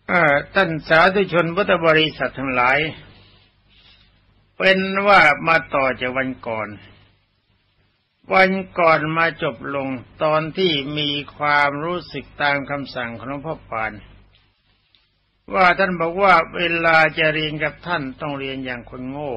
ท่านสาธุชนพุทธบริษัททั้งหลายเป็นว่ามาต่อจากวันก่อนมาจบลงตอนที่มีความรู้สึกตามคำสั่งของหลวงพ่อปานว่าท่านบอกว่าเวลาจะเรียนกับท่านต้องเรียนอย่างคนโง่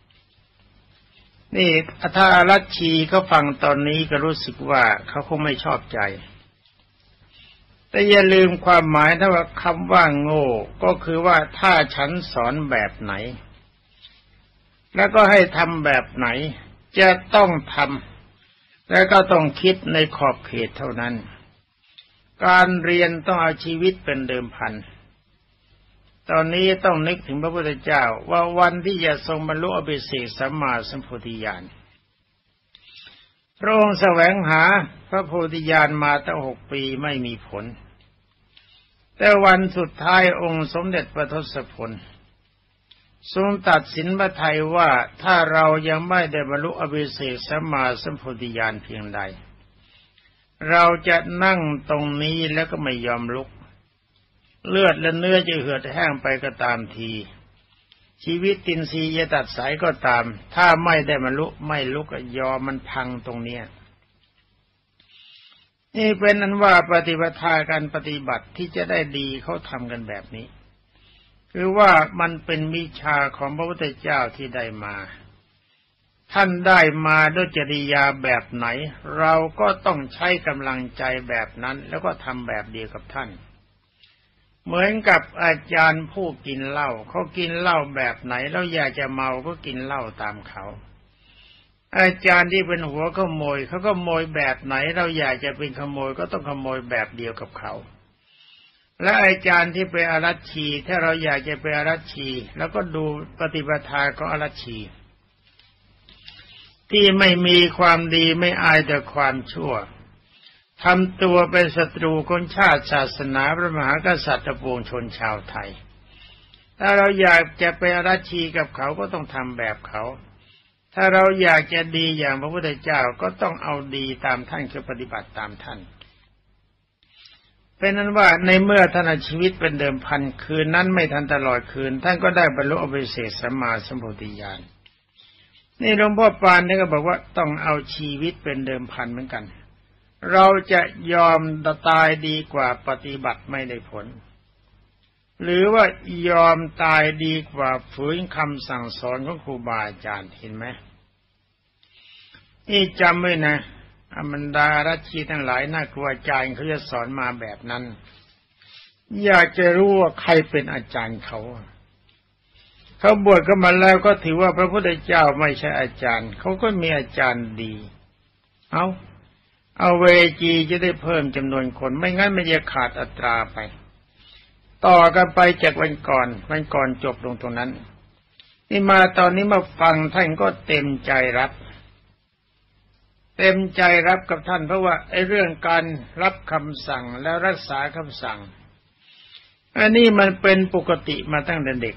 นี่ถ้ารัชชีเขาฟังตอนนี้ก็รู้สึกว่าเขาคงไม่ชอบใจแต่อย่าลืมความหมายถ้าว่าคำว่าโง่ก็คือว่าถ้าฉันสอนแบบไหนแล้วก็ให้ทำแบบไหนจะต้องทำแล้วก็ต้องคิดในขอบเขตเท่านั้นการเรียนต้องเอาชีวิตเป็นเดิมพันตอนนี้ต้องนึกถึงพระพุทธเจ้าว่าวันที่จะทรงบรรลุอภิเษกสัมมาสัมโพธิญาณพระองค์แสวงหาพระโพธิญาณมาตั้ง6 ปีไม่มีผลแต่วันสุดท้ายองค์สมเด็จพระทศพลทรงตัดสินพระทัยว่าถ้าเรายังไม่ได้บรรลุอภิเษกสัมมาสัมโพธิญาณเพียงใดเราจะนั่งตรงนี้แล้วก็ไม่ยอมลุกเลือดและเนื้อจะเหือดแห้งไปก็ตามทีชีวิตตินทรีย์จะตัดสายก็ตามถ้าไม่ได้บรรลุไม่ลุกยอมมันพังตรงเนี้ยนี่เป็นนั้นว่าปฏิปทาการปฏิบัติที่จะได้ดีเขาทำกันแบบนี้คือว่ามันเป็นวิชาของพระพุทธเจ้าที่ได้มาท่านได้มาด้วยจริยาแบบไหนเราก็ต้องใช้กำลังใจแบบนั้นแล้วก็ทำแบบเดียวกับท่านเหมือนกับอาจารย์ผู้กินเหล้าเขากินเหล้าแบบไหนแล้วอยากจะเมาก็กินเหล้าตามเขาอาจารย์ที่เป็นหัวขโมยเขาก็ขโมยแบบไหนเราอยากจะเป็นขโมยก็ต้องขโมยแบบเดียวกับเขาและอาจารย์ที่เป็นอรัชชีถ้าเราอยากจะเป็นอรัชชีแล้วก็ดูปฏิปทาของอรัชชีที่ไม่มีความดีไม่อายแต่ความชั่วทำตัวเป็นศัตรูของชาติศาสนาพระมหากษัตริย์ปวงชนชาวไทยถ้าเราอยากจะเป็นอรัชชีกับเขาก็ต้องทำแบบเขาถ้าเราอยากจะดีอย่างพระพุทธเจ้าก็ต้องเอาดีตามท่านคือปฏิบัติตามท่านเป็นนั้นว่าในเมื่อท่านชีวิตเป็นเดิมพันคืนนั้นไม่ทันตลอดคืนท่านก็ได้บรรลุอภิเษกสัมมาสัมโพธิญาณนี่หลวงพ่อปานนี่ก็บอกว่าต้องเอาชีวิตเป็นเดิมพันเหมือนกันเราจะยอมตายดีกว่าปฏิบัติไม่ได้ผลหรือว่ายอมตายดีกว่าฝืนคำสั่งสอนของครูบาอาจารย์เห็นไหมนี่จำไว้นะอมันดารัชชีทั้งหลายน่ากลัวอาจารย์เขาจะสอนมาแบบนั้นอยากจะรู้ว่าใครเป็นอาจารย์เขาบวชก็มาแล้วก็ถือว่าพระพุทธเจ้าไม่ใช่อาจารย์เขาก็มีอาจารย์ดีเอาเวจีจะได้เพิ่มจำนวนคนไม่งั้นมันจะขาดอัตราไปต่อกันไปจากวันก่อนจบลงตรงนั้นนี่มาตอนนี้มาฟังท่านก็เต็มใจรับกับท่านเพราะว่าไอ้เรื่องการรับคำสั่งแล้วรักษาคำสั่งอันนี้มันเป็นปกติมาตั้งแต่เด็ก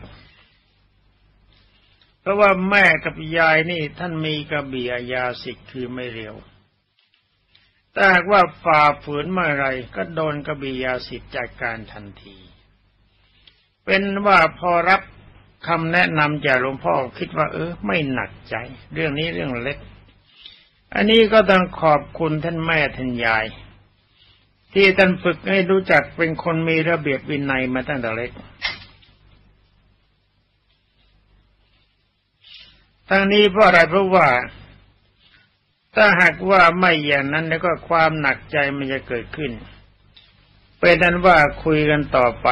เพราะว่าแม่กับยายนี่ท่านมีกระบี่อาญาสิทธิ์คือไม่เร็วแต่หากว่าฝ่าฝืนเมื่อไรก็โดนกระบี่ยาสิทธิ์จัดการทันทีเป็นว่าพอรับคำแนะนำจากหลวงพ่อคิดว่าไม่หนักใจเรื่องนี้เรื่องเล็กอันนี้ก็ต้องขอบคุณท่านแม่ท่านยายที่ท่านฝึกให้รู้จักเป็นคนมีระเบียบวินัยมาตั้งแต่เล็กทั้งนี้เพราะอะไรเพราะว่าถ้าหากว่าไม่อย่างนั้นแล้วก็ความหนักใจมันจะเกิดขึ้นเป็นนั้นว่าคุยกันต่อไป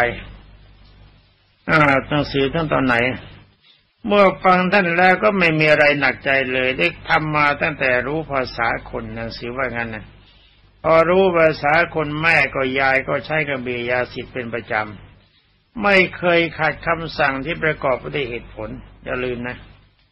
หนังสือท่านตอนไหนเมื่อฟังท่านแล้วก็ไม่มีอะไรหนักใจเลยได้ทำมาตั้งแต่รู้ภาษาคนหนังสือว่างั้นนะพอรู้ภาษาคนแม่ก็ยายก็ใช้กระบี่ยาสิทธิ์เป็นประจำไม่เคยขัดคำสั่งที่ประกอบด้วยเหตุผลอย่าลืมนะ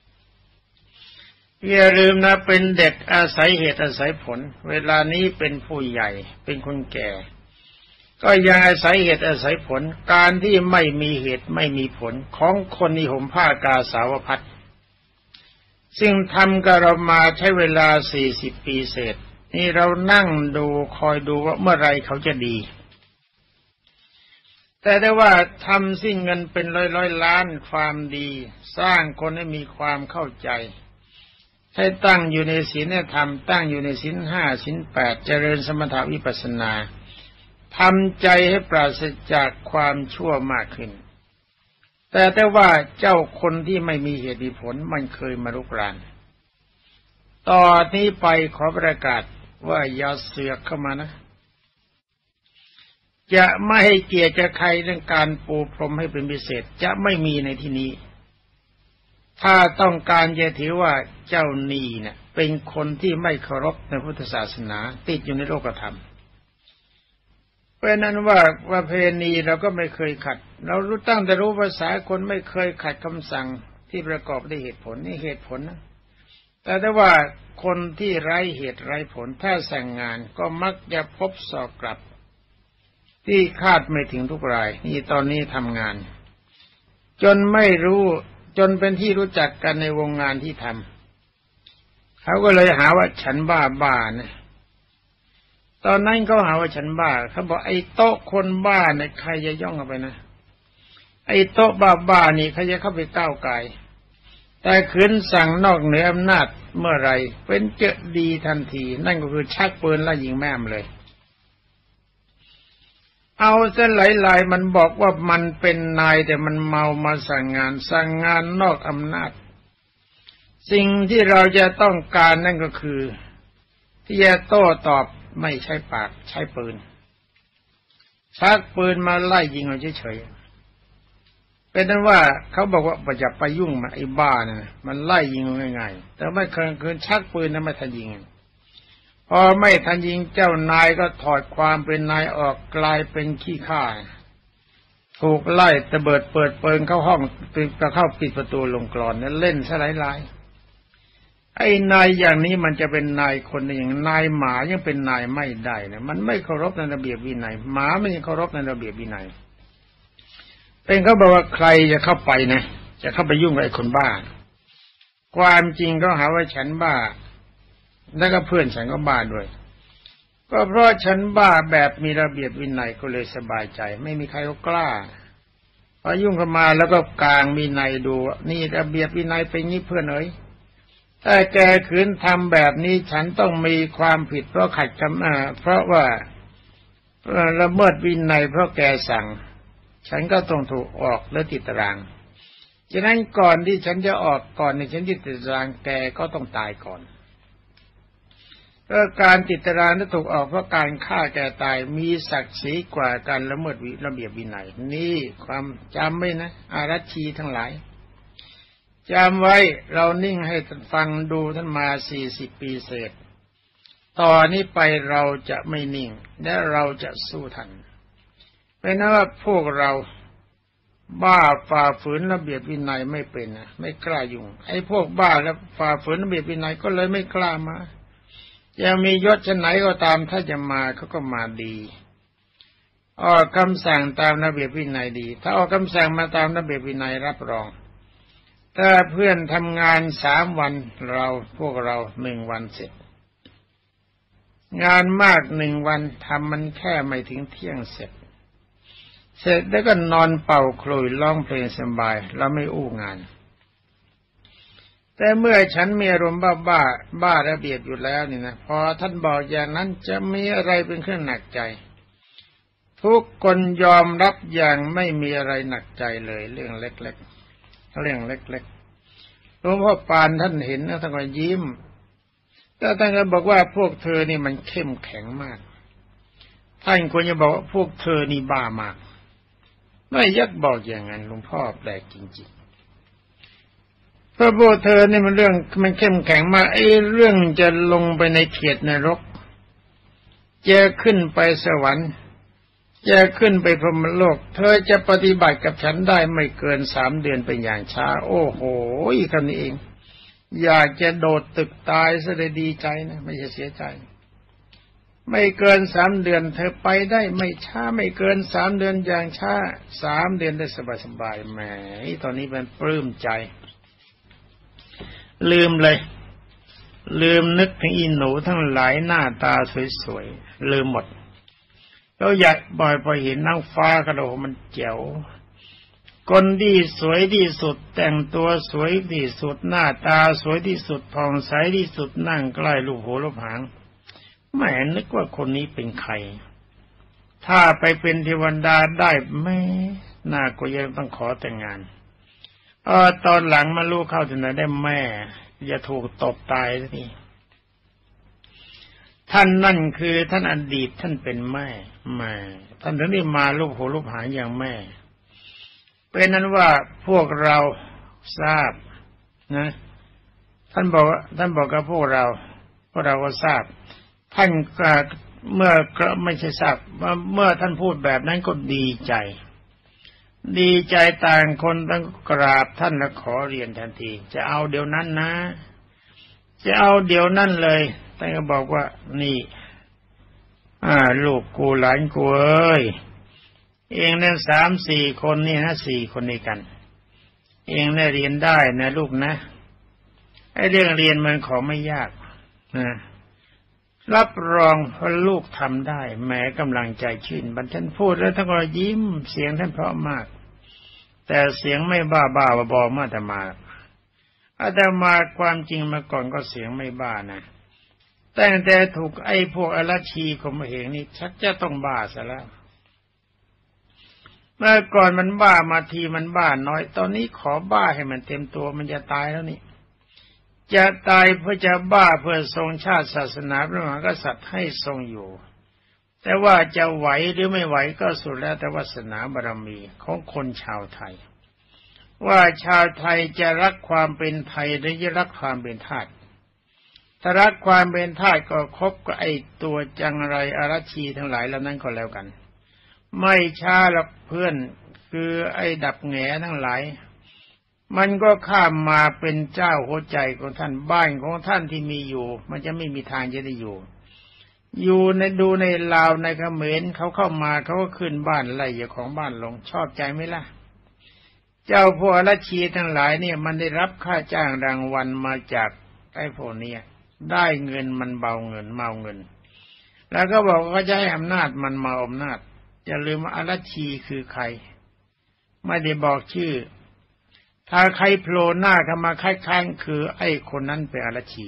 เป็นเด็กอาศัยเหตุอาศัยผลเวลานี้เป็นผู้ใหญ่เป็นคนแก่ก็ยังอาศัยเหตุอาศัยผลการที่ไม่มีเหตุไม่มีผลของคนนิห่มผ้ากาสาวพัสซึ่งทำกับเรามาใช้เวลา40 ปีเศษนี่เรานั่งดูคอยดูว่าเมื่อไรเขาจะดีแต่ได้ว่าทำสิ้นเงินเป็นร้อยล้านความดีสร้างคนให้มีความเข้าใจให้ตั้งอยู่ในศีลธรรมตั้งอยู่ในศีลห้าศีลแปดเจริญสมถะวิปัสสนาทำใจให้ปราศจากความชั่วมากขึ้นแต่ว่าเจ้าคนที่ไม่มีเหตุมีผลมันเคยมารุกรานต่อนี้ไปขอประกาศว่าอย่าเสือกเข้ามานะจะไม่ให้เกียรติใครเรื่องการปูพรมให้เป็นพิเศษจะไม่มีในที่นี้ถ้าต้องการจะถือว่าเจ้านี่เนี่ยเป็นคนที่ไม่เคารพในพุทธศาสนาติดอยู่ในโลกธรรมเพราะนั้นว่าประเพณีเราก็ไม่เคยขัดเรารู้ตั้งแต่รู้ภาษาคนไม่เคยขัดคำสั่งที่ประกอบด้วยเหตุผลนี่เหตุผลนะแต่ว่าคนที่ไร้เหตุไร้ผลถ้าสั่งงานก็มักจะพบสอกกลับที่คาดไม่ถึงทุกรายนี่ตอนนี้ทำงานจนไม่รู้จนเป็นที่รู้จักกันในวงงานที่ทำเขาก็เลยหาว่าฉันบ้านะตอนนั้นเขาหาว่าฉันบ้าเขาบอกไอ้โต๊ะคนบ้าเนี่ยใครจะย่องเข้าไปนะไอ้โต๊ะบ้านี่ใครจะเข้าไปก้าวไก่แต่ขืนสั่งนอกเหนืออำนาจเมื่อไรเป็นเจอดีทันทีนั่นก็คือชักปืนแล้วยิงแม่มเลยเอาเส้นหลายมันบอกว่ามันเป็นนายแต่มันเมามาสั่งงานนอกอำนาจสิ่งที่เราจะต้องการนั่นก็คือที่จะโต้ตอบไม่ใช่ปากใช้ปืนชักปืนมาไล่ยิงเอาเฉยๆเป็นนั้นว่าเขาบอกว่าอย่าไปยุ่งมันไอ้บ้านะมันไล่ยิงง่ายๆแต่ไม่เคยชักปืนนะไม่ทันยิงพอไม่ทันยิงเจ้านายก็ถอดความเป็นนายออกกลายเป็นขี้ข้าถูกไล่ตะเบิดเปิดเปิงเข้าห้องเข้าปิดประตูลงกลอนนั้นเล่นซะหลายไอ้นายอย่างนี้มันจะเป็นนายคนอย่างนายหมายังเป็นนายไม่ได้นะมันไม่เคารพในระเบียบวินัยหมาไม่เคารพในระเบียบวินัยเป็นเขาบอกว่าใครจะเข้าไปนะจะเข้าไปยุ่งกับไอ้คนบ้าความจริงก็หาว่าฉันบ้าแล้วก็เพื่อนฉันก็บ้าด้วยก็เพราะฉันบ้าแบบมีระเบียบวินัยก็เลยสบายใจไม่มีใครกล้าพอยุ่งเข้ามาแล้วก็กางวินัยดูนี่ระเบียบวินัยเป็นงี้เพื่อนเอ๋ยถ้าแกขืนทำแบบนี้ฉันต้องมีความผิดเพราะขัดคำเพราะว่าละเมิดวินัยเพราะแกสั่งฉันก็ต้องถูกออกและติดตารางฉะนั้นก่อนที่ฉันจะออกก่อนในฉันติดตารางแกก็ต้องตายก่อนการติดตารางที่ถูกออกเพราะการฆ่าแกตายมีศักดิ์ศรีกว่าการละเมิดระเบียบวินัยนี่ความจำไว้นะอารัชชีทั้งหลายจำไว้เรานิ่งให้ฟังดูท่านมา40 ปีเศษต่อนนี้ไปเราจะไม่นิ่งและเราจะสู้ทันเป็นนั้นว่าพวกเราบ้าฝ่าฝืนระเบียบวินัยไม่เป็นนะไม่กล้ายุ่งไอ้พวกบ้าแล้วฝ่าฝืนระเบียบวินัยก็เลยไม่กล้ามาจะมียศชนไหนก็ตามถ้าจะมาเขาก็มาดีออกคำสั่งตามระเบียบวินัยดีถ้าออกคำสั่งมาตามระเบียบวินัยรับรองถ้าเพื่อนทำงาน3 วันพวกเรา1 วันเสร็จงานมาก1 วันทำมันแค่ไม่ถึงเที่ยงเสร็จแล้วก็นอนเป่าขลุ่ยร้องเพลงสบายเราไม่อู้งานแต่เมื่อฉันมีอารมณ์บ้าระเบียบอยู่แล้วนี่นะพอท่านบอกอย่างนั้นจะมีอะไรเป็นเครื่องหนักใจทุกคนยอมรับอย่างไม่มีอะไรหนักใจเลยเรื่องเล็กๆหลวงพ่อปานท่านเห็นนะท่านก็ยิ้มแต่ท่านก็บอกว่าพวกเธอนี่มันเข้มแข็งมากท่านควรจะบอกว่าพวกเธอนี่บ้ามากไม่ยักบอกอย่างนั้นหลวงพ่อแปลกจริงๆเพราะพวกเธอนี่มันเรื่องมันเข้มแข็งมากไอ้เรื่องจะลงไปในเขตนรกจะขึ้นไปสวรรค์จะขึ้นไปพรหมโลกเธอจะปฏิบัติกับฉันได้ไม่เกิน3 เดือนเป็นอย่างช้าโอ้โหคำนี้เองอยากจะโดดตึกตายซะเลยดีใจนะไม่ใช่เสียใจไม่เกิน3 เดือนเธอไปได้ไม่ช้าไม่เกิน3 เดือนอย่างช้า3 เดือนได้สบายๆแหมตอนนี้มันปลื้มใจลืมนึกถึงอีหนูทั้งหลายหน้าตาสวยๆลืมหมดเราอยากบ่อยพอเห็นนางฟ้ากระโดดมันแจ๋วคนที่สวยที่สุดแต่งตัวสวยที่สุดหน้าตาสวยที่สุดผ่องใสที่สุดนั่งใกล้ลูกหัวลูกหางแม่นึกว่าคนนี้เป็นใครถ้าไปเป็นเทวดาได้แม่น่าก็ยังต้องขอแต่งงานตอนหลังมาลูกเข้าถึงไหนได้แม่จะถูกตบตายทีท่านนั่นคือท่านอดีตท่านเป็นแม่ท่านถึงได้มาลูกหัวลูกหางอย่างแม่เป็นนั้นว่าพวกเราทราบนะท่านบอกกับพวกเราก็ทราบท่านเมื่อไม่ใช่ทราบเมื่อท่านพูดแบบนั้นก็ดีใจต่างคนต้องกราบท่านและขอเรียนทันทีจะเอาเดี๋ยวนั้นนะจะเอาเดี๋ยวนั้นเลยท่านก็บอกว่านี่ลูกกูหลานกูเอ้ยเองเนี่ย3-4 คนนี่นะ4 คนนี้กันเองได้เรียนได้นะลูกนะไอ้เรื่องเรียนมันของไม่ยากนะรับรองว่าลูกทำได้แม้กำลังใจชื่นบันท่านพูดแล้วท่านก็ยิ้มเสียงท่านเพราะมากแต่เสียงไม่บ้าบอมาอาตมาความจริงมาก่อนก็เสียงไม่บ้านะแต่ถูกไอ้พวกอรชีข่มเหงนี่ชักจะต้องบ้าซะแล้วเมื่อก่อนมันบ้ามาทีมันบ้าน้อยตอนนี้ขอบ้าให้มันเต็มตัวมันจะตายแล้วนี่จะตายเพื่อจะบ้าเพื่อทรงชาติศาสนาพระมหากษัตริย์ให้ทรงอยู่แต่ว่าจะไหวหรือไม่ไหวก็สุดแล้วแต่วาสนาบารมีของคนชาวไทยว่าชาวไทยจะรักความเป็นไทยหรือจะรักความเป็นทาสถ้ารักความเป็นทาสก็คบกับไอ้ตัวจังไรอรชีทั้งหลายแล้วนั้นก็แล้วกันไม่ช้าหรอกเพื่อนคือไอ้ดับแหงทั้งหลายมันก็ข้ามมาเป็นเจ้าหัวใจของท่านบ้านของท่านที่มีอยู่มันจะไม่มีทางจะได้อยู่ในดูในลาวในเขมรเขาเข้ามาเขาก็ขึ้นบ้านไล่อย่าของบ้านลงชอบใจไหมล่ะเจ้าพวกอรชีทั้งหลายเนี่ยมันได้รับค่าจ้างรางวัลมาจากไอ้พวกนี้ได้เงินมันเมาเงินแล้วก็บอกว่าจะให้อำนาจมันมาอำนาจอย่าลืมว่าอรชีคือใครไม่ได้บอกชื่อถ้าใครโผล่หน้าเข้ามาคล้ายๆคือไอ้คนนั้นเป็นอรชี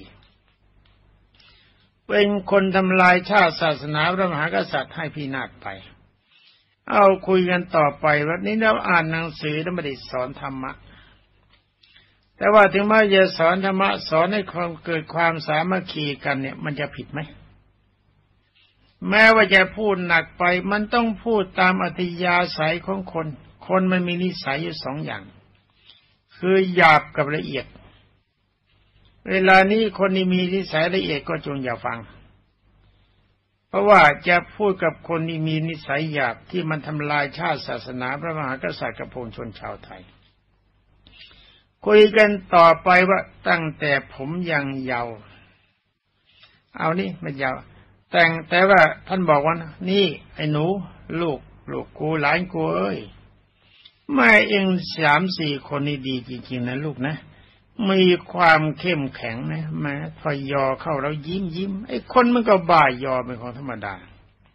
เป็นคนทำลายชาติศาสนาพระมหากษัตริย์ให้พินาศไปเอาคุยกันต่อไปวันนี้เราอ่านหนังสือแล้วไม่ได้สอนธรรมะแต่ว่าถึงแม้จะสอนธรรมะสอนให้ความเกิดความสามัคคีกันเนี่ยมันจะผิดไหมแม้ว่าจะพูดหนักไปมันต้องพูดตามอัธยาศัยของคนมันมีนิสัยอยู่2 อย่างคือหยาบกับละเอียดเวลานี้คนที่มีนิสัยละเอียดก็จงอย่าฟังเพราะว่าจะพูดกับคนที่มีนิสัยหยาบที่มันทำลายชาติศาสนาพระมหากษัตริย์กับปวงชนชาวไทยคุยกันต่อไปว่าตั้งแต่ผมยังเยาว์เอานี่ไม่เยาว์แต่ว่าท่านบอกว่านี่ไอ้หนูลูกกูหลานกูเอ้ยแม่เอง3-4 คนนี่ดีจริงๆนะลูกนะมีความเข้มแข็งนะแม้พอยอเข้าแล้วยิ้มไอ้คนมันก็บ้ายอเป็นของธรรมดา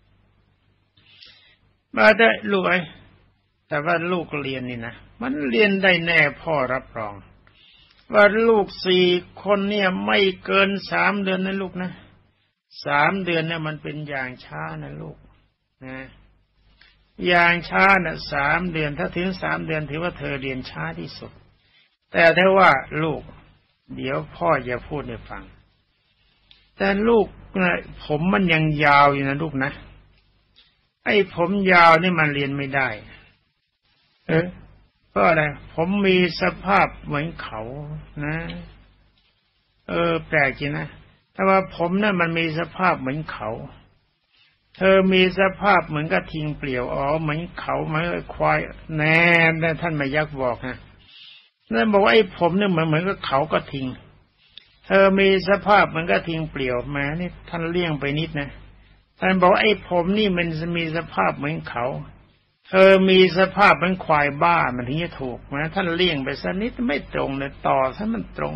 มาได้ลูกแต่ว่าลูกเรียนนี่นะมันเรียนได้แน่พ่อรับรองว่าลูก4 คนเนี่ยไม่เกิน3 เดือนนะลูกนะ3 เดือนเนี่ยมันเป็นอย่างช้านะลูกนะอย่างช้าน่ะ3 เดือนถ้าถึง3 เดือนถือว่าเธอเรียนช้าที่สุดแต่ถ้าว่าลูกเดี๋ยวพ่อจะพูดให้ฟังแต่ลูกผมมันยังยาวอยู่นะลูกนะไอ้ผมยาวนี่มันเรียนไม่ได้เพราะอะไรผมมีสภาพเหมือนเขานะแปลกจริงนะแต่ว่าผมนั่นมันมีสภาพเหมือนเขาเธอมีสภาพเหมือนกระทิงเปลี่ยวเหมือนเขาเหมือนควายแน่ท่านมายักบอกนะนั่นบอกว่าไอ้ผมเนี่ยเหมือนกับเขากระทิงเธอมีสภาพเหมือนกระทิงเปลี่ยวแม้นี่ท่านเลี่ยงไปนิดนะท่านบอกไอ้ผมนี่มันมีสภาพเหมือนเขาเธอมีสภาพเหมือนควายบ้ามันถึงจะถูกนะท่านเลี่ยงไปสักนิดไม่ตรงเลยต่อท่านมันตรง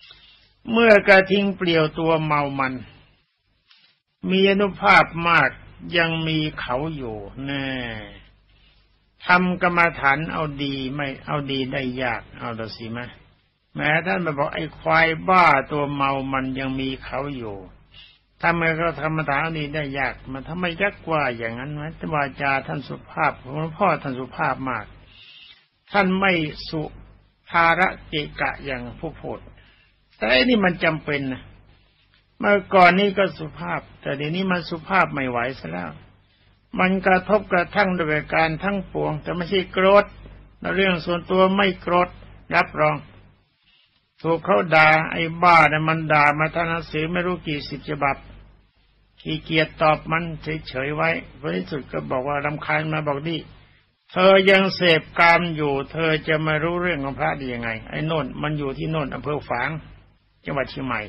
เมื่อกระทิงเปลี่ยวตัวเมามันมีอานุภาพมากยังมีเขาอยู่แน่ทำกรรมฐานเอาดีไม่เอาดีได้ยากเอาละสิมะแม้ท่านมาบอกไอ้ควายบ้าตัวเมามันยังมีเขาอยู่ทำไมก็ธรรมดานี้ได้ยากมันทำไมยักว่าอย่างนั้นวะวาจาท่านสุภาพหลวงพ่อท่านสุภาพมากท่านไม่สุภาระเกะกะอย่างผู้พูดแต่ไอ้นี่มันจำเป็นนะเมื่อก่อนนี้ก็สุภาพแต่เดี๋ยวนี้มันสุภาพไม่ไหวซะแล้วมันกระทบกระทั่งด้วยการทั้งปวงแต่ไม่ใช่โกรธเรื่องส่วนตัวไม่โกรธรับรองถูกเขาด่าไอ้บ้าเนี่ยมันด่ามาทางหนังสือไม่รู้กี่สิบฉบับขี้เกียจตอบมันเฉยๆไว้ผลที่สุดก็บอกว่ารำคาญมาบอกดิเธอยังเสพกามอยู่เธอจะมารู้เรื่องของพระได้ยังไงไอ้โน่นมันอยู่ที่โน่นอำเภอฝางจังหวัดเชียงใหม่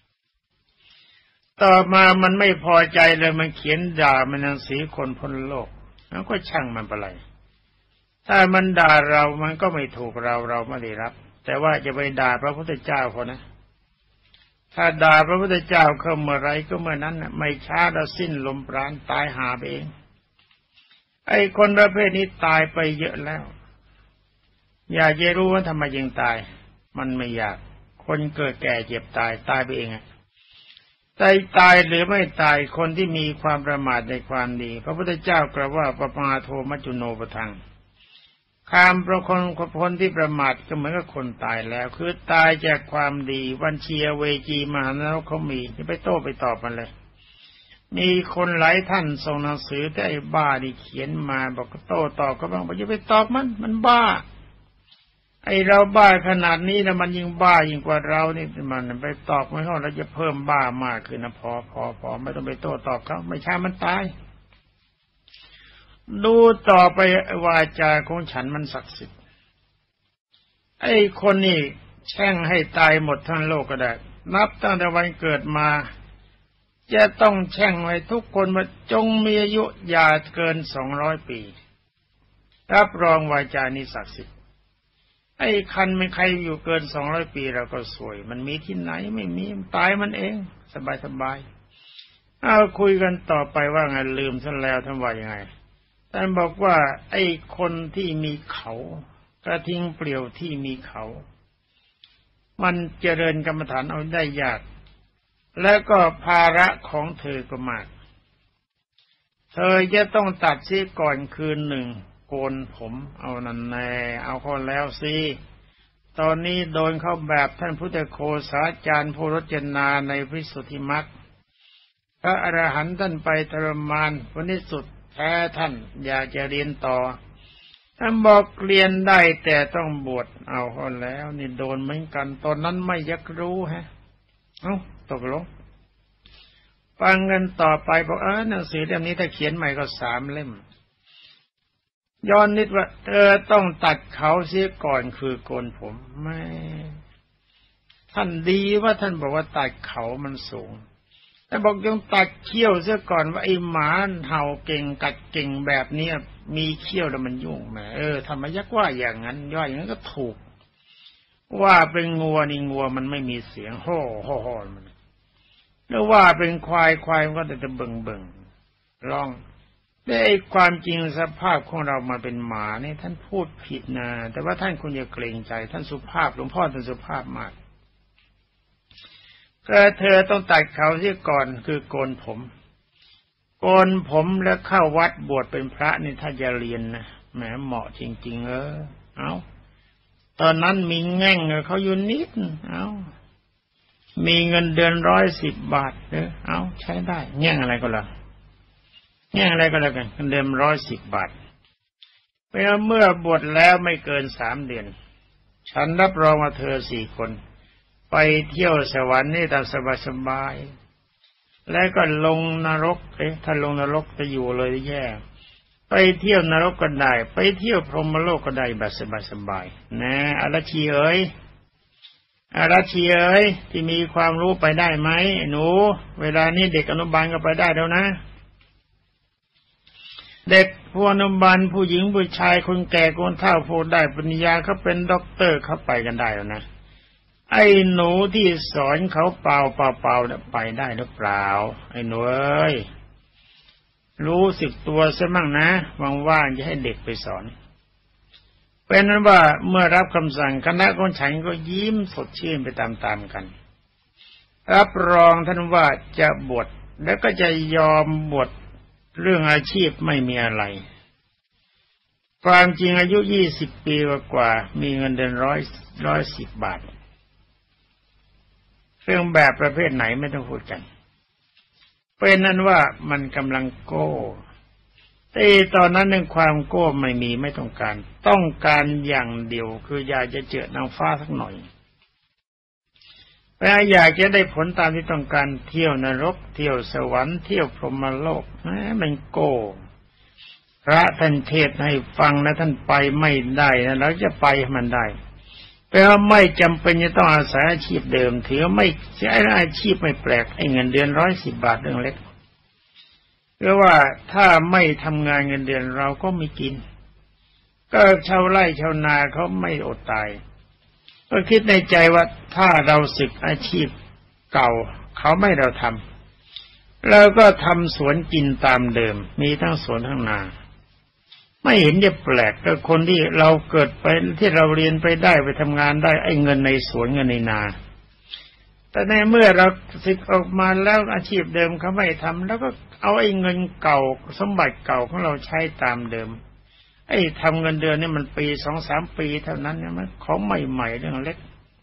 ต่อมามันไม่พอใจเลยมันเขียนด่ามันหนังสือคนพ้นโลกแล้วก็ช่างมันไปเลยถ้ามันด่าเรามันก็ไม่ถูกเราไม่ได้รับแต่ว่าจะไปด่าพระพุทธเจ้าเขานะถ้าด่าพระพุทธเจ้าเข้าเมื่อไรก็เมื่อนั้นน่ะไม่ช้าเราสิ้นลมปราณตายหาไปเองไอ้คนประเภทนี้ตายไปเยอะแล้วอยากจะรู้ว่าทำไมยังตายมันไม่อยากคนเกิดแก่เจ็บตายตายไปเองตายหรือไม่ตายคนที่มีความประมาทในความดีพระพุทธเจ้ากล่าวว่าปมาโทมัจจุโนปทังความประคนที่ประมาทก็เหมือนกับคนตายแล้วคือตายจากความดีวันเชียเวจีมหานรกเขามีที่ไปโต้ไปตอบมันเลยมีคนหลายท่านส่งหนังสือแต่ไอ้บ้านี่เขียนมาบอกโต้ตอบก็บ้างบอกอย่าไปตอบมันบ้าไอ้เราบ้าขนาดนี้นะมันยิ่งบ้ายิ่งกว่าเรานี่มันไปตอบไม่เข้าเราจะเพิ่มบ้ามากขึ้นนะพอไม่ต้องไปโต้ตอบเขาไม่ใช่มันตายดูต่อไปวาจาของฉันมันศักดิ์สิทธิ์ไอ้คนนี่แช่งให้ตายหมดทั้งโลกก็ได้นับตั้งแต่วันเกิดมาจะต้องแช่งไว้ทุกคนว่าจงมีอายุอย่าเกิน200 ปีรับรองวาจานี้ศักดิ์สิทธิ์ไอ้คันไม่ใครอยู่เกิน200 ปีเราก็สวยมันมีที่ไหนไม่มีตายมันเองสบายเอาคุยกันต่อไปว่าไงลืมซะแล้วท่านว่ายังไงท่านบอกว่าไอ้คนที่มีเขากระทิงเปลี่ยวที่มีเขามันเจริญกรรมฐานเอาได้ยากแล้วก็ภาระของเธอก็มากเธอจะต้องตัดเสียก่อนคืนหนึ่งโกนผมเอานั่นแน่เอาเข้าแล้วสิตอนนี้โดนเข้าแบบท่านพุทธโฆษาจารย์ผู้รจนาในวิสุทธิมรรคพระอรหันต์ท่านไปทรมานผลที่สุดแท้ท่านอยากจะเรียนต่อท่านบอกเรียนได้แต่ต้องบวชเอาเข้าแล้วนี่โดนเหมือนกันตอนนั้นไม่ยักรู้ฮะตกลงฟังกันต่อไปบอกหนังสือเล่มนี้ถ้าเขียนใหม่ก็3 เล่มย้อนนิดว่าเธอต้องตัดเขาเสียก่อนคือโกนผมไม่ท่านดีว่าท่านบอกว่าตัดเขามันสูงแต่บอกยังตัดเขี้ยวเสียก่อนว่าไอ้หมาเห่าเก่งกัดเก่งแบบนี้มีเขี้ยวแล้วมันยุ่งแหมทำไมยักว่าอย่างนั้นย่อยอย่างนั้นก็ถูกว่าเป็นงัวนี่งัวมันไม่มีเสียงโห่มันแล้วว่าเป็นควายมันก็จะเบิ่งร้องแต่ไอ้ความจริงสภาพของเรามาเป็นหมาเนี่ยท่านพูดผิดนะแต่ว่าท่านควรจะเกรงใจท่านสุภาพหลวงพ่อท่านสุภาพมากก็เธอต้องตัดเขาเสียก่อนคือโกนผมแล้วเข้าวัดบวชเป็นพระนี่ถ้าจะเรียนนะแหมเหมาะจริงๆเอาตอนนั้นมีแง่งเขาอยู่นิดมีเงินเดือน110 บาทเอาใช้ได้แง่งอะไรก็แล้วกันเงินเดือน110 บาทเมื่อบวชแล้วไม่เกิน3 เดือนฉันรับรองว่าเธอ4 คนไปเที่ยวสวรรค์นี่ตามสบายๆแล้วก็ลงนรกถ้าลงนรกจะอยู่เลยแย่ไปเที่ยวนรกก็ได้ไปเที่ยวพรหมโลกก็ได้แบบสบายๆนะอรชีเอ๋ยที่มีความรู้ไปได้ไหมหนูเวลานี้เด็กอนุบาลก็ไปได้แล้วนะเด็กผู้อนุบาลผู้หญิงผู้ชายคนแก่คนเฒ่าผู้ได้ปริญญาเขาเป็นด็อกเตอร์เขาไปกันได้แล้วนะไอ้หนูที่สอนเขาเปล่าเนี่ยไปได้หรือเปล่าไอ้หนูเอ้ยรู้สึกตัวซะมั่งนะว่างๆจะให้เด็กไปสอนเป็นนั้นว่าเมื่อรับคำสั่งคณะของฉันก็ยิ้มสดชื่นไปตามๆกันรับรองท่านว่าจะบวชแล้วก็จะยอมบวชเรื่องอาชีพไม่มีอะไรความจริงอายุ20 ปีกว่ามีเงินเดือน110 บาทเครื่องแบบประเภทไหนไม่ต้องพูดกันเป็นนั้นว่ามันกำลังโก้แต่ตอนนั้นในความโก้ไม่ต้องการอย่างเดียวคืออยากจะเจอนางฟ้าสักหน่อยแต่อยากจะได้ผลตามที่ต้องการเที่ยวนรกเที่ยวสวรรค์เที่ยวพรหมโลกมันโก้พระท่านเทศให้ฟังนะท่านไปไม่ได้นะเราจะไปให้มันได้แปลว่าไม่จำเป็นจะต้องอาศัยอาชีพเดิมถือไม่ใช่อาชีพไม่แปลกไอ้เงินเดือน110 บาทเรื่องเล็กเพราะว่าถ้าไม่ทำงานเงินเดือนเราก็ไม่กินก็ชาวไร่ชาวนาเขาไม่อดตายก็คิดในใจว่าถ้าเราสึกอาชีพเก่าเขาไม่เราทำเราก็ทำสวนกินตามเดิมมีทั้งสวนทั้งนาไม่เห็นจะแปลกก็คนที่เราเกิดไปที่เราเรียนไปได้ไปทำงานได้ไอ้เงินในสวนเงินในนาแต่ในเมื่อเราสึกออกมาแล้วอาชีพเดิมเขาไม่ทำแล้วก็เอาไอ้เงินเก่าสมบัติเก่าของเราใช้ตามเดิมไอ้ทำเงินเดือนนี่มันปี 2-3 ปีเท่านั้นเนี่ยมันของใหม่ๆเรื่องเล็ก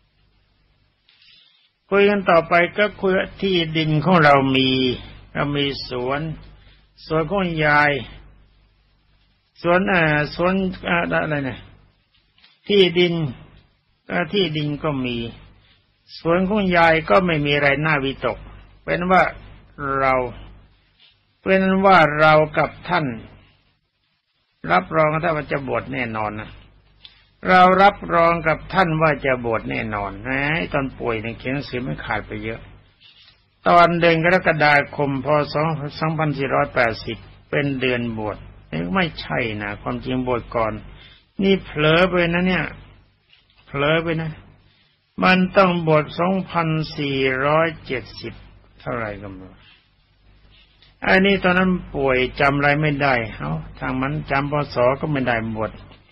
คุยกันต่อไปก็คุยที่ดินของเรามีสวนของยายสวนอะไรนะที่ดินก็มีสวนของยายก็ไม่มีอะไรน่าวิตกเป็นว่าเรากับท่านรับรองท่านว่าจะบวชแน่นอนนะเรารับรองกับท่านว่าจะบวชแน่นอนนะตอนป่วยเนี่ยเขียนหนังสือไม่ขาดไปเยอะตอนเดือนกรกฎาคมพ.ศ. 2480เป็นเดือนบวชไม่ใช่นะความจริงบวชก่อนนี่เผลอไปนะเนี่ยเผลอไปนะมันต้องบวช2470เท่าไหร่ก็ไม่รู้อันนี้ตอนนั้นป่วยจำอะไรไม่ได้ทางมันจำพ.ศ.ก็ไม่ได้บวช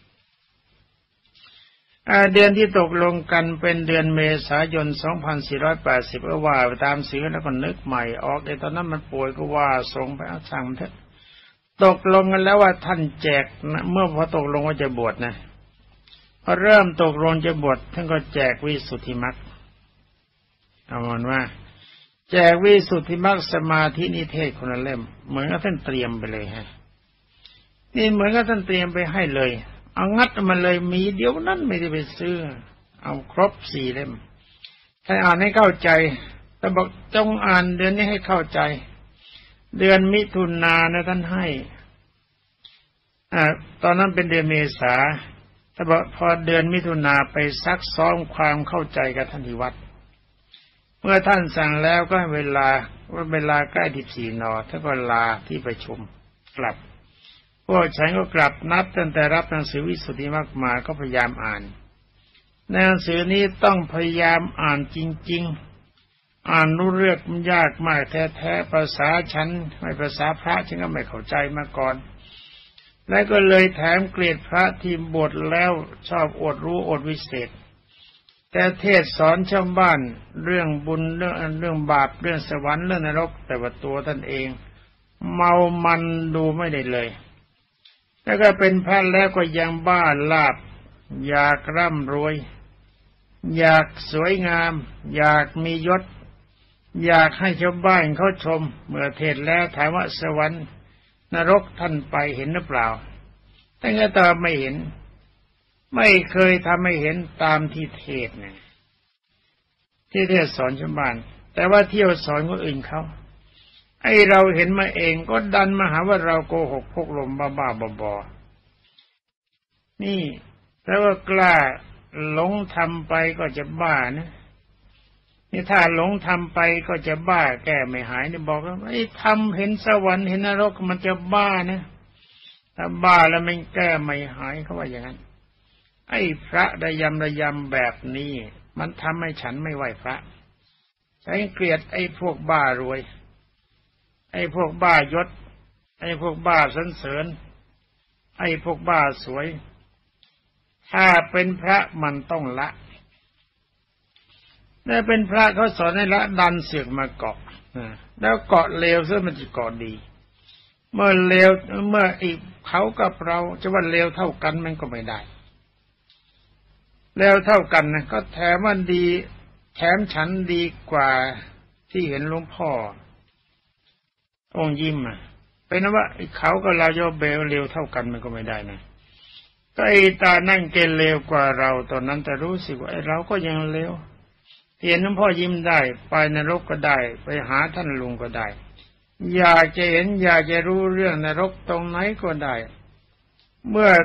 เดือนที่ตกลงกันเป็นเดือนเมษายน 2480ก็ว่าไปตามสื่อแล้วก็นึกใหม่ออกในตอนนั้นมันป่วยก็ว่าส่งไปสั่งเถอะตกลงกันแล้วว่าท่านแจกนะเมื่อพอตกลงว่าจะบวชนะพอเริ่มตกลงจะบวชท่านก็แจกวิสุทธิมรรคเอามันว่าแจกวิสุทธิมรรคสมาธินิเทศคนละเล่มเหมือนกับท่านเตรียมไปเลยฮะนี่เหมือนกับท่านเตรียมไปให้เลยเอางัดมันเลยมีเดี๋ยวนั้นไม่ได้ไปซื้อเอาครบ4 เล่มท่านอ่านให้เข้าใจแต่บอกจงอ่านเดือนนี้ให้เข้าใจเดือนมิถุนายนนะท่านให้ตอนนั้นเป็นเดือนเมษาแต่พอเดือนมิถุนายนไปซักซ้อมความเข้าใจกับท่านที่วัดเมื่อท่านสั่งแล้วก็เวลาใกล้14 น.ท่านก็ลาที่ประชุมกลับพวกฉันก็กลับนับตั้งแต่รับหนังสือวิสุทธิมรรคมาก็พยายามอ่านในหนังสือนี้ต้องพยายามอ่านจริงๆอ่านรู้เรื่องมันยากมากแท้ๆภาษาฉันไม่ภาษาพระฉันก็ไม่เข้าใจมาก่อนและก็เลยแถมเกลียดพระที่บวชแล้วชอบอวดรู้อวดวิเศษแต่เทศสอนชาวบ้านเรื่องบุญเรื่องบาปเรื่องสวรรค์เรื่องนรกแต่ว่าตัวท่านเองเมามันดูไม่ได้เลยแล้วก็เป็นพระแล้วก็ยังบ้าลาภอยากร่ำรวยอยากสวยงามอยากมียศอยากให้ชาวบ้านเขาชมเมื่อเทศแล้วถามว่าสวรรค์นรกท่านไปเห็นหรือเปล่าท่านก็ตอบไม่เห็นไม่เคยทำให้เห็นตามที่เทศนะที่เทศสอนชาวบ้านแต่ว่าเที่ยวสอนคนอื่นเขาไอ้เราเห็นมาเองก็ดันมาหาว่าเราโกหกพกลมบ้าๆบอๆนี่แล้วก็กล้าหลงทำไปก็จะบ้านะนี่ถ้าหลงทำไปก็จะบ้าแก้ไม่หายนี่บอกว่าไอ้ทำเห็นสวรรค์เห็นนรกมันจะบ้านะถ้าบ้าแล้วมันแก้ไม่หายเขาว่าอย่างนั้นไอ้พระระยำแบบนี้มันทำให้ฉันไม่ไหวพระฉันเกลียดไอ้พวกบ้ารวยไอ้พวกบ้ายศไอ้พวกบ้าสรรเสริญไอ้พวกบ้าสวยถ้าเป็นพระมันต้องละถ้าเป็นพระเขาสอนให้ละดันเสือกมาเกาะแล้วเกาะเลวซะมันจะเกาะดีเมื่อเลวเมื่ออีกเขากับเราจะว่าเลวเท่ากันมันก็ไม่ได้เลวเท่ากันนะก็แถมมันดีแถมฉันดีกว่าที่เห็นหลวงพ่อองค์ยิ้มเป็นว่าเขากับเราโยเบลเลวเท่ากันมันก็ไม่ได้นะก็ไอ้ตานั่งเกลเลวกว่าเราตอนนั้นแต่รู้สึกว่าไอ้เราก็ยังเลวเห็นหลวงพ่อยิ้มได้ไปนรกก็ได้ไปหาท่านลุงก็ได้อยากจะเห็นอยากจะรู้เรื่องนรกตรงไหนก็ได้เมื่อ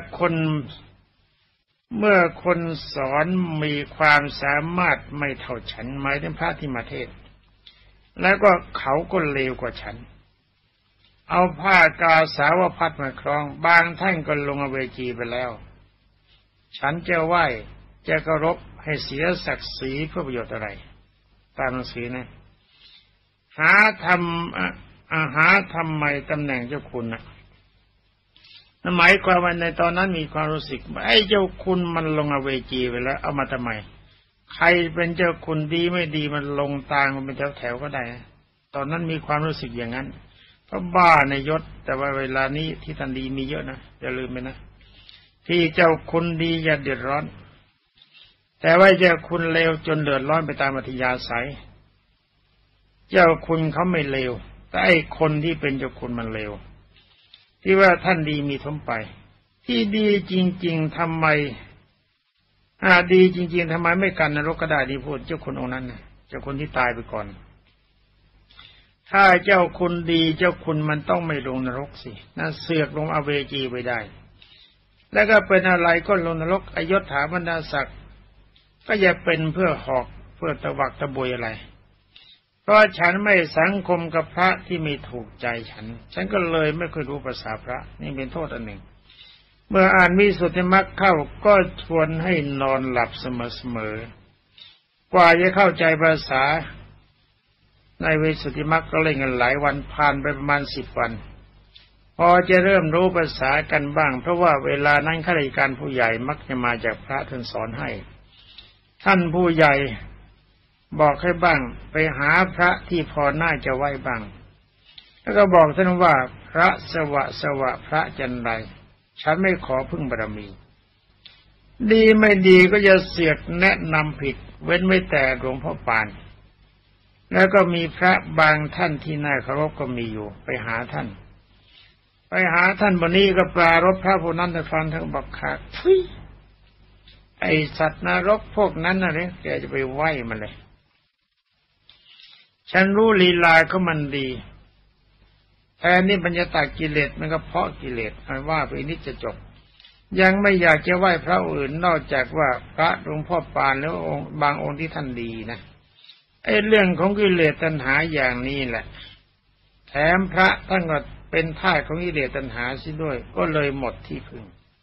คนสอนมีความสามารถไม่เท่าฉันหมายถึงพระที่มาเทศแล้วก็เขาก็เลวกว่าฉันเอาผ้ากาสาวพัดมาคล้องบางท่านก็ลงอเวจีไปแล้วฉันจะไหว้จะเคารพให้เสียศักดิ์ศรีเพื่อประโยชน์อะไรตามหนังสือนะหาทำไมตำแหน่งเจ้าคุณนะหมายความว่าในตอนนั้นมีความรู้สึกไอ้เจ้าคุณมันลงอเวจีไปแล้วเอามาทำไมใครเป็นเจ้าคุณดีไม่ดีมันลงตางมันเป็นแถวๆก็ได้ตอนนั้นมีความรู้สึกอย่างนั้นเพราะบ้าในยศแต่ว่าเวลานี้ที่ท่านดีมีเยอะนะอย่าลืมไปนะที่เจ้าคุณดีอย่าเดือดร้อนแต่ว่าเจ้าคุณเลวจนเดือดร้อนไปตามอัธยาศัยเจ้าคุณเขาไม่เลวแต่ไอ้คนที่เป็นเจ้าคุณมันเลวที่ว่าท่านดีมีทมไปที่ดีจริงๆทำไมดีจริงๆทำไมไม่กันนรกก็ได้ดีพูดเจ้าคุณองค์นั้นนะเจ้าคุณที่ตายไปก่อนถ้าเจ้าคุณดีเจ้าคุณมันต้องไม่ลงนรกสิน่าเสือกลงอเวจีไปได้แล้วก็เป็นอะไรก็ลงนรกอยศถาบรรดาศักดิ์ก็อย่าเป็นเพื่อหอกเพื่อตะวักตะบวยอะไรเพราะฉันไม่สังคมกับพระที่ไม่ถูกใจฉันก็เลยไม่ค่อยรู้ภาษาพระนี่เป็นโทษอันหนึ่งเมื่ออ่านวิสุทธิมรรคเข้าก็ชวนให้นอนหลับเสมอๆกว่าจะเข้าใจภาษาในวิสุทธิมรรคก็เล่นกันหลายวันผ่านไปประมาณ10 วันพอจะเริ่มรู้ภาษากันบ้างเพราะว่าเวลานั้นข้าราชการผู้ใหญ่มักจะมาจากพระท่านสอนให้ท่านผู้ใหญ่บอกให้บ้างไปหาพระที่พอน่าจะไหว้บ้างแล้วก็บอกท่านว่าพระสวะพระจันไรฉันไม่ขอพึ่งบารมีดีไม่ดีก็จะเสือกแนะนำผิดเว้นไว้แต่หลวงพ่อปานแล้วก็มีพระบางท่านที่น่าเคารพก็มีอยู่ไปหาท่านวันนี้ก็ปรารภพระผู้นั้นท่านฟังท่านบอกขาดทุยไอสัตว์นรกพวกนั้นนะเนี่ยแกจะไปไหว้มันเลยฉันรู้ลีลาเขามันดีแทนนี่ปัญญาตากิเลสมันก็เพาะกิเลสว่าไปนิดจะจบยังไม่อยากจะไหว้พระอื่นนอกจากว่าพระหลวงพ่อปานแล้วองค์บางองค์ที่ท่านดีนะไอ้เรื่องของกิเลสตัณหาอย่างนี้แหละแถมพระท่านก็เป็นทาสของกิเลสตัณหาซิด้วยก็เลยหมดที่พึ่ง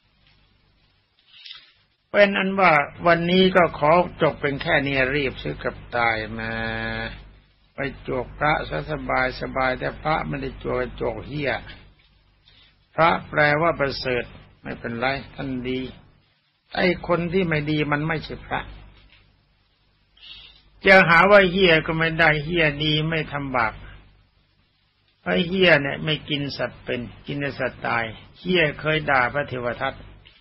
เป็นอันว่าวันนี้ก็ขอจบเป็นแค่นี้รีบซื้อกับตายมาไปโจกพระสบายแต่พระไม่ได้โจกเหี้ยพระแปลว่าประเสริฐไม่เป็นไรท่านดีไอ้คนที่ไม่ดีมันไม่ใช่พระจะหาว่าเหี้ยก็ไม่ได้เหี้ยดีไม่ทำบาปไอ้เหี้ยเนี่ยไม่กินสัตว์เป็นกินแต่สัตว์ตายเหี้ยเคยด่าพระเทวทัต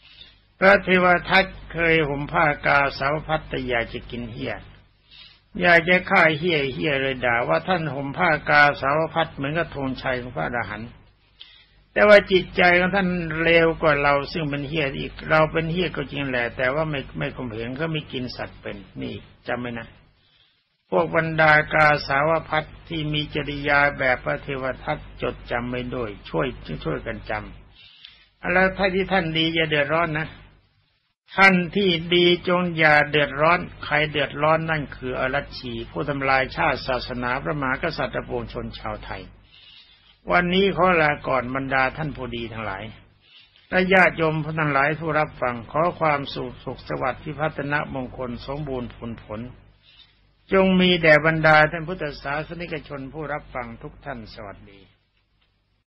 เคยห่มผ้ากาสาวพัดแต่อยากจะกินเหี้ยอยากจะฆ่าเหี้ยเลยด่าว่าท่านห่มผ้ากาสาวพัดเหมือนกับธงชัยของพระอรหันต์แต่ว่าจิตใจของท่านเลวกว่าเราซึ่งเป็นเหี้ยอีกเราเป็นเหี้ยก็จริงแหละแต่ว่าไม่ข่มเหงเขาไม่กินสัตว์เป็นนี่จำไว้นะพวกบรรดากาสาวพัดที่มีจริยาแบบพระเทวทัตจดจำไว้ด้วยช่วยกันจำแล้วถ้าที่ท่านดีอย่าเดือดร้อนนะท่านที่ดีจงอย่าเดือดร้อนใครเดือดร้อนนั่นคืออรัชชีผู้ทำลายชาติศาสนาพระมหากษัตริย์ปวงชนชาวไทยวันนี้ขอลาก่อนบรรดาท่านผู้ดีทั้งหลายและญาติโยมทั้งหลายผู้รับฟังขอความสุขสวัสดิ์พิพัฒนมงคลสมบูรณ์ผลจงมีแด่บรรดาท่านพุทธศาสนิกชนผู้รับฟังทุกท่านสวัสดี